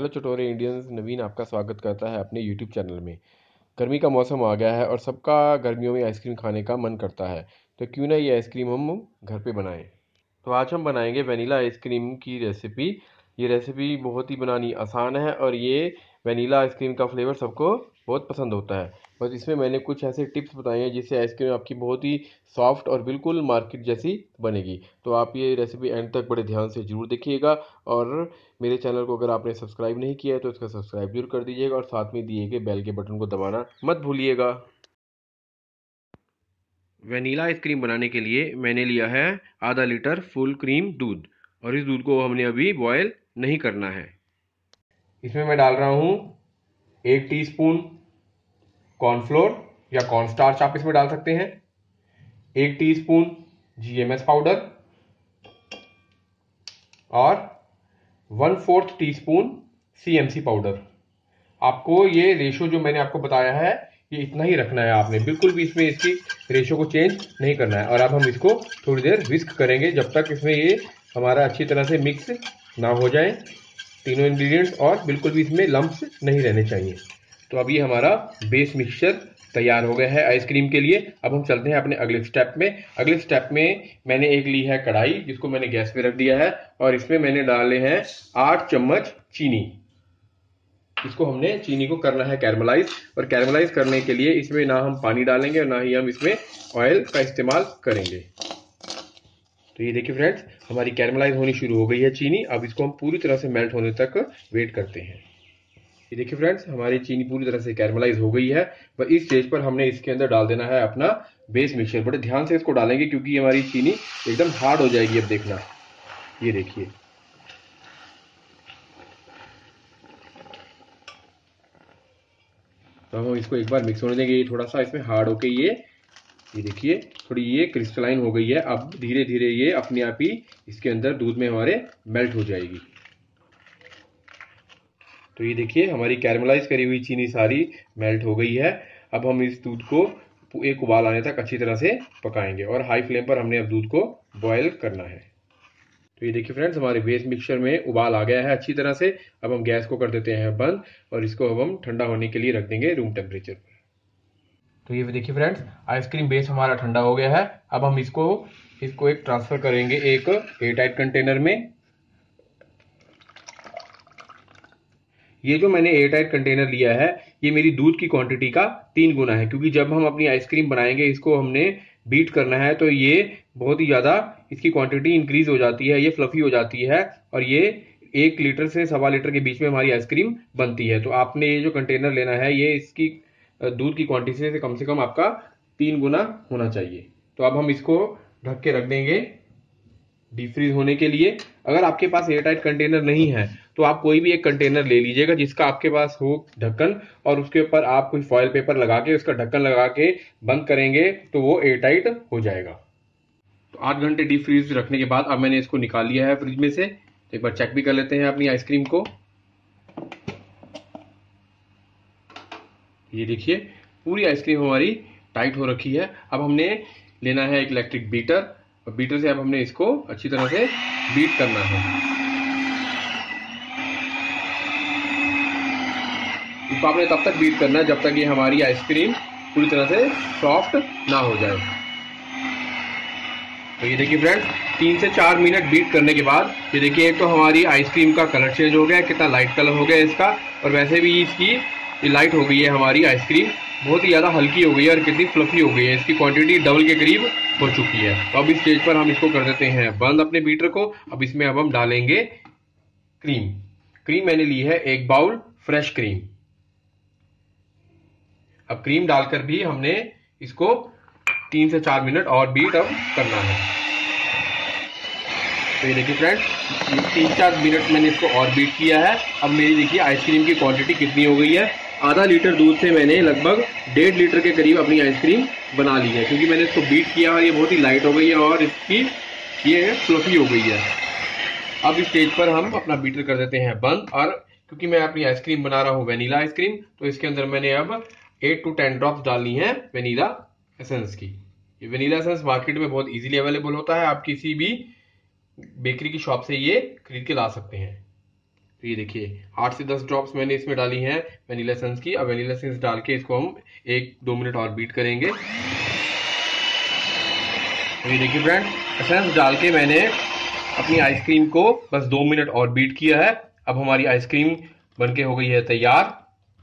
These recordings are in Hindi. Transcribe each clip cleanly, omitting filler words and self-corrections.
हेलो चटोरे इंडियंस, नवीन आपका स्वागत करता है अपने यूट्यूब चैनल में। गर्मी का मौसम आ गया है और सबका गर्मियों में आइसक्रीम खाने का मन करता है, तो क्यों ना ये आइसक्रीम हम घर पे बनाएं। तो आज हम बनाएंगे वनीला आइसक्रीम की रेसिपी। ये रेसिपी बहुत ही बनानी आसान है और ये वनीला आइसक्रीम का फ्लेवर सबको बहुत पसंद होता है। बस इसमें मैंने कुछ ऐसे टिप्स बताए हैं जिससे आइसक्रीम आपकी बहुत ही सॉफ्ट और बिल्कुल मार्केट जैसी बनेगी। तो आप ये रेसिपी एंड तक बड़े ध्यान से ज़रूर देखिएगा और मेरे चैनल को अगर आपने सब्सक्राइब नहीं किया है तो इसका सब्सक्राइब जरूर कर दीजिएगा और साथ में दिए गए बेल के बटन को दबाना मत भूलिएगा। वनीला आइसक्रीम बनाने के लिए मैंने लिया है आधा लीटर फुल क्रीम दूध और इस दूध को हमने अभी बॉयल नहीं करना है। इसमें मैं डाल रहा हूँ 1 टीस्पून कॉर्नफ्लोर या कॉर्नस्टार्च आप इसमें डाल सकते हैं, 1 टीस्पून जीएमएस पाउडर और 1/4 टीस्पून सीएमसी पाउडर। आपको ये रेशो जो मैंने आपको बताया है ये इतना ही रखना है, आपने बिल्कुल भी इसमें इसकी रेशो को चेंज नहीं करना है। और अब हम इसको थोड़ी देर विस्क करेंगे जब तक इसमें ये हमारा अच्छी तरह से मिक्स ना हो जाए तीनों इंग्रेडिएंट्स और बिल्कुल भी इसमें लम्प्स नहीं रहने चाहिए। तो अब ये हमारा बेस मिक्सचर तैयार हो गया है आइसक्रीम के लिए। अब हम चलते हैं अपने अगले स्टेप में। अगले स्टेप में मैंने एक ली है कढ़ाई जिसको मैंने गैस पे रख दिया है और इसमें मैंने डाले हैं 8 चम्मच चीनी। इसको हमने चीनी को करना है कैरमलाइज और कैरमलाइज करने के लिए इसमें ना हम पानी डालेंगे और ना ही हम इसमें ऑयल का इस्तेमाल करेंगे। तो ये देखिए फ्रेंड्स, हमारी कैरमलाइज होनी शुरू हो गई है चीनी। अब इसको हम पूरी तरह से मेल्ट होने तक वेट करते हैं। ये देखिए फ्रेंड्स, हमारी चीनी पूरी तरह से कैरमलाइज हो गई है। पर इस स्टेज पर हमने इसके अंदर डाल देना है अपना बेस मिक्सचर। बड़े ध्यान से इसको डालेंगे क्योंकि हमारी चीनी एकदम हार्ड हो जाएगी। अब देखना, ये देखिए, तो हम इसको एक बार मिक्स होने देंगे। ये थोड़ा सा इसमें हार्ड होके ये देखिए थोड़ी ये क्रिस्टलाइन हो गई है। अब धीरे धीरे ये अपने आप ही इसके अंदर दूध में हमारे मेल्ट हो जाएगी। तो ये देखिए हमारी कैरमलाइज करी हुई चीनी सारी मेल्ट हो गई है। अब हम इस दूध को एक उबाल आने तक अच्छी तरह से पकाएंगे और हाई फ्लेम पर हमने अब दूध को बॉयल करना है। तो ये देखिए फ्रेंड्स, हमारे बेस मिक्सचर में उबाल आ गया है अच्छी तरह से। अब हम गैस को कर देते हैं बंद और इसको अब हम ठंडा होने के लिए रख देंगे रूम टेम्परेचर पर। तो ये देखिए फ्रेंड्स, आइसक्रीम बेस हमारा ठंडा हो गया है। अब हम इसको एक ट्रांसफर करेंगे एक एयरटाइट कंटेनर में। ये जो मैंने एयरटाइट कंटेनर लिया है ये मेरी दूध की क्वांटिटी का 3 गुना है, क्योंकि जब हम अपनी आइसक्रीम बनाएंगे इसको हमने बीट करना है तो ये बहुत ही ज़्यादा इसकी क्वांटिटी इंक्रीज हो जाती है, ये फ्लफी हो जाती है और ये 1 लीटर से 1.25 लीटर के बीच में हमारी आइसक्रीम बनती है। तो आपने ये जो कंटेनर लेना है ये इसकी दूध की क्वांटिटी से कम आपका 3 गुना होना चाहिए। तो अब हम इसको ढक के रख देंगे डीप फ्रीज होने के लिए। अगर आपके पास एयरटाइट कंटेनर नहीं है तो आप कोई भी एक कंटेनर ले लीजिएगा जिसका आपके पास हो ढक्कन, और उसके ऊपर आप कोई फॉयल पेपर लगा के उसका ढक्कन लगा के बंद करेंगे तो वो एयरटाइट हो जाएगा। तो 8 घंटे डीप फ्रीज रखने के बाद अब मैंने इसको निकाल लिया है फ्रिज में से। तो एक बार चेक भी कर लेते हैं अपनी आइसक्रीम को। ये देखिए पूरी आइसक्रीम हमारी टाइट हो रखी है। अब हमने लेना है एक इलेक्ट्रिक बीटर और बीटर से अब हमने इसको अच्छी तरह से बीट करना है। इसको आपने तब तक बीट करना है जब तक ये हमारी आइसक्रीम पूरी तरह से सॉफ्ट ना हो जाए। तो ये देखिए फ्रेंड्स, 3 से 4 मिनट बीट करने के बाद ये देखिए एक तो हमारी आइसक्रीम का कलर चेंज हो गया, कितना लाइट कलर हो गया इसका, और वैसे भी इसकी ये लाइट हो गई है हमारी आइसक्रीम, बहुत ही ज़्यादा हल्की हो गई है और कितनी फ्लफी हो गई है, इसकी क्वांटिटी डबल के करीब हो चुकी है। तो अब इस स्टेज पर हम इसको कर देते हैं बंद अपने बीटर को। अब इसमें अब हम डालेंगे क्रीम। क्रीम मैंने ली है 1 बाउल फ्रेश क्रीम। अब क्रीम डालकर भी हमने इसको 3 से 4 मिनट और बीट अब करना है। तो ये देखिए फ्रेंड्स, 3-4 मिनट मैंने इसको और बीट किया है। अब मेरी देखिए आइसक्रीम की क्वांटिटी कितनी हो गई है। आधा लीटर दूध से मैंने लगभग 1.5 लीटर के करीब अपनी आइसक्रीम बना ली है, क्योंकि मैंने इसको बीट किया और ये बहुत ही लाइट हो गई है और इसकी ये फ्लफी हो गई है। अब इस स्टेज पर हम अपना बीटर कर देते हैं बंद, और क्योंकि मैं अपनी आइसक्रीम बना रहा हूँ वेनीला आइसक्रीम तो इसके अंदर मैंने अब 8 to 10 ड्रॉप्स डालनी है वेनीला एसेंस की। ये वेनीला एसेंस मार्केट में बहुत इजीली अवेलेबल होता है, आप किसी भी बेकरी की शॉप से ये खरीद के ला सकते हैं। तो ये देखिए 8 से 10 ड्रॉप्स मैंने इसमें डाली हैं वेनिला एसेंस की। अब वेनिला एसेंस डाल के इसको हम 1-2 मिनट और बीट करेंगे। तो ये देखिए फ्रेंड, एसेंस डाल के मैंने अपनी आइसक्रीम को बस 2 मिनट और बीट किया है। अब हमारी आइसक्रीम बनके हो गई है तैयार।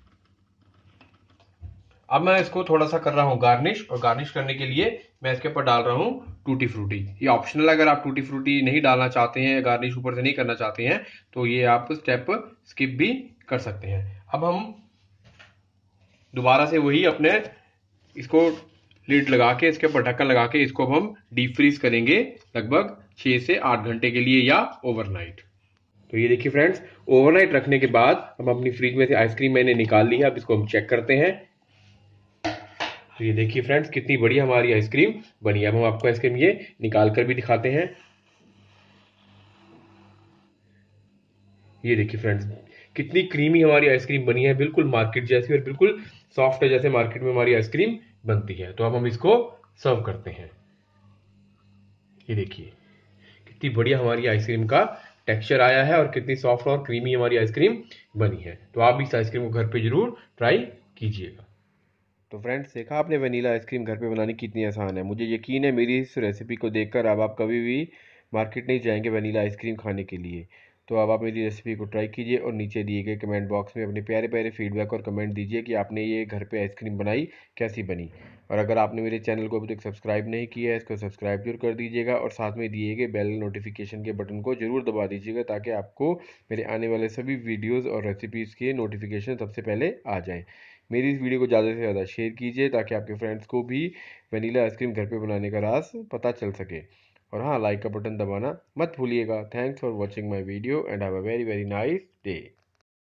अब मैं इसको थोड़ा सा कर रहा हूँ गार्निश, और गार्निश करने के लिए मैं इसके ऊपर डाल रहा हूँ टूटी फ्रूटी। ये ऑप्शनल है, अगर आप टूटी फ्रूटी नहीं डालना चाहते हैं, गार्निश ऊपर से नहीं करना चाहते हैं, तो ये आप स्टेप स्किप भी कर सकते हैं। अब हम दोबारा से वही अपने इसको लिड लगा के, इसके ऊपर ढक्कन लगा के इसको अब हम डीप फ्रीज करेंगे लगभग 6 से 8 घंटे के लिए, या ओवरनाइट। तो ये देखिए फ्रेंड्स, ओवरनाइट रखने के बाद हम अपनी फ्रिज में से आइसक्रीम मैंने निकाल ली है। अब इसको हम चेक करते हैं। तो ये देखिए फ्रेंड्स, कितनी बढ़िया हमारी आइसक्रीम बनी है। अब हम आपको आइसक्रीम ये निकाल कर भी दिखाते हैं। ये देखिए फ्रेंड्स, कितनी क्रीमी हमारी आइसक्रीम बनी है, बिल्कुल मार्केट जैसी, और बिल्कुल सॉफ्ट है जैसे मार्केट में हमारी आइसक्रीम बनती है। तो अब हम इसको सर्व करते हैं। ये देखिए कितनी बढ़िया हमारी आइसक्रीम का टेक्सचर आया है, और कितनी सॉफ्ट और क्रीमी हमारी आइसक्रीम बनी है। तो आप भी इस आइसक्रीम को घर पे जरूर ट्राई कीजिएगा। तो फ्रेंड्स, देखा आपने वनीला आइसक्रीम घर पे बनानी कितनी आसान है। मुझे यकीन है मेरी इस रेसिपी को देखकर अब आप कभी भी मार्केट नहीं जाएंगे वनीला आइसक्रीम खाने के लिए। तो अब आप मेरी रेसिपी को ट्राई कीजिए, और नीचे दिए गए कमेंट बॉक्स में अपने प्यारे प्यारे फीडबैक और कमेंट दीजिए कि आपने ये घर पे आइसक्रीम बनाई कैसी बनी। और अगर आपने मेरे चैनल को अभी तक सब्सक्राइब नहीं किया है, इसको सब्सक्राइब जरूर कर दीजिएगा, और साथ में दिए गए बेल नोटिफिकेशन के बटन को जरूर दबा दीजिएगा, ताकि आपको मेरे आने वाले सभी वीडियोज़ और रेसिपीज़ के नोटिफिकेशन सबसे पहले आ जाएँ। मेरी इस वीडियो को ज़्यादा से ज़्यादा शेयर कीजिए, ताकि आपके फ्रेंड्स को भी वनीला आइसक्रीम घर पे बनाने का राज पता चल सके। और हाँ, लाइक का बटन दबाना मत भूलिएगा। Thanks for watching my video, and have a very very nice day.